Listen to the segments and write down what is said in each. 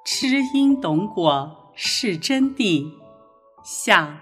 知因懂果是真谛。下。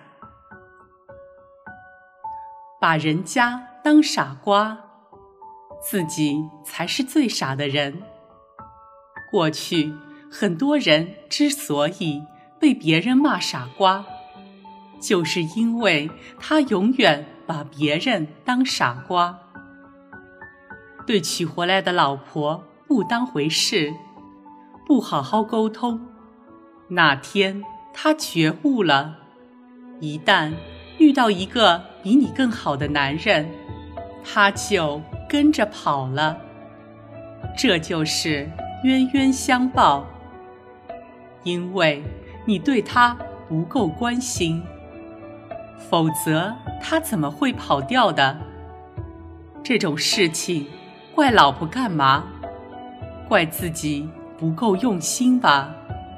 把人家当傻瓜，自己才是最傻的人。过去很多人之所以被别人骂傻瓜，就是因为他永远把别人当傻瓜，对娶回来的老婆不当回事，不好好沟通。那天他觉悟了，一旦遇到一个比你更好的男人，他就跟着跑了。这就是冤冤相报，因为你对他不够关心，否则他怎么会跑掉的？这种事情怪老婆干嘛？怪自己不够用心吧。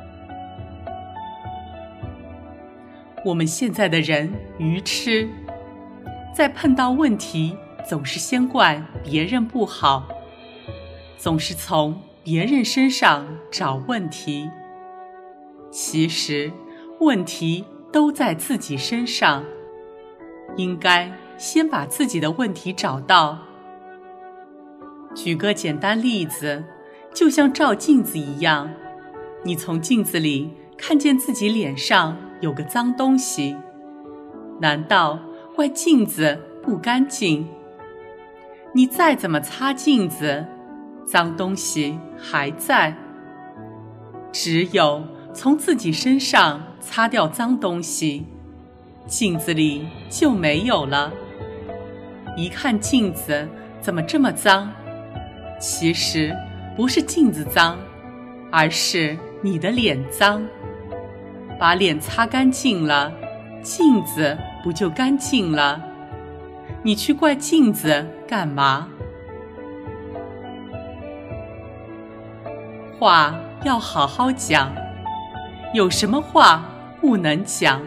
我们现在的人愚痴，在碰到问题总是先怪别人不好，总是从别人身上找问题。其实问题都在自己身上，应该先把自己的问题找到。举个简单例子，就像照镜子一样，你从镜子里看见自己脸上有个脏东西，难道怪镜子不干净？你再怎么擦镜子，脏东西还在。只有从自己身上擦掉脏东西，镜子里就没有了。一看镜子怎么这么脏，其实不是镜子脏，而是你的脸脏。把脸擦干净了，镜子不就干净了？你去怪镜子干嘛？话要好好讲，有什么话不能讲？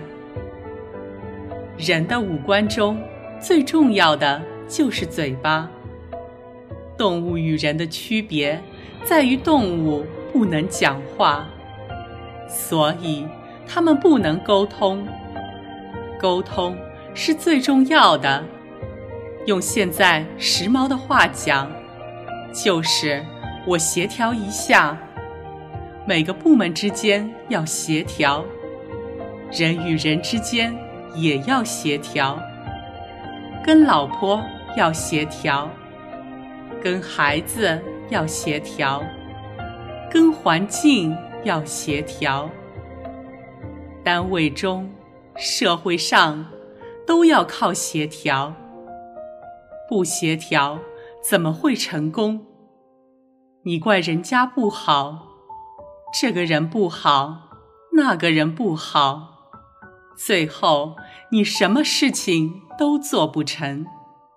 人的五官中最重要的就是嘴巴。动物与人的区别在于动物不能讲话，所以他们不能沟通。沟通是最重要的。用现在时髦的话讲，就是我协调一下。每个部门之间要协调，人与人之间也要协调，跟老婆要协调，跟孩子要协调，跟环境要协调。单位中、社会上都要靠协调，不协调怎么会成功？你怪人家不好，这个人不好，那个人不好，最后你什么事情都做不成。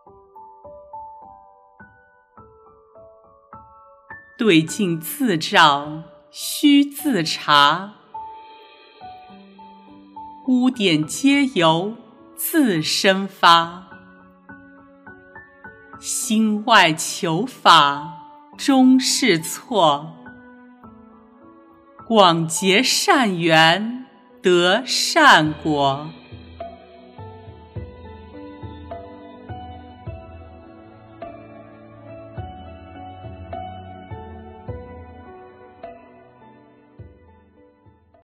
对镜自照，须自察。污点皆由自身发，心外求法终是错。广结善缘得善果。